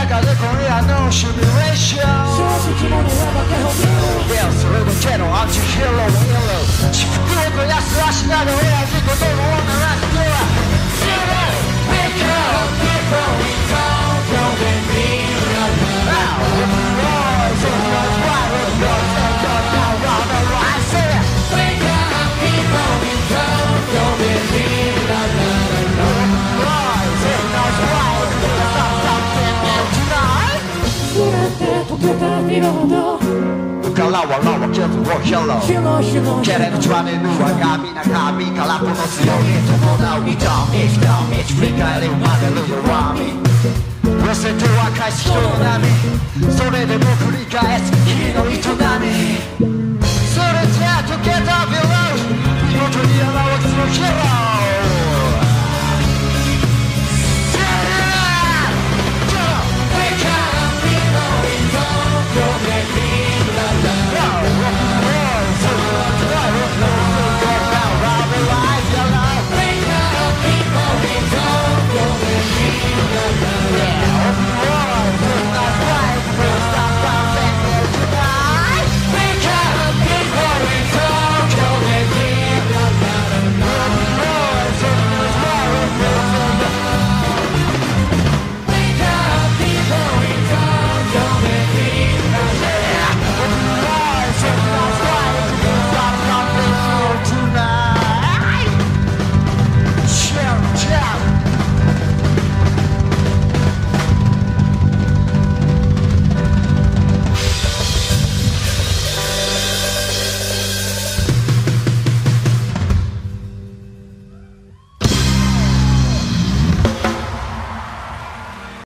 中で今夜のシミュレーション正直者はバカほどいやそれだけのアンチヒーローイエロー祝福を肥やす足など親父ことを鳴らすとは Zero Wake up people we don't believe Kalawa lawa kitu wa hello Kere no chwane nuwa gami na kami Kalapo no siyoni tomoda Ita Frika ele umade lu yorami Wese to wa kaisi hito no nami Sore de mo kurikaesu kimi no itonami Sore ja together below Mimoto ni ana wa kitsu no hero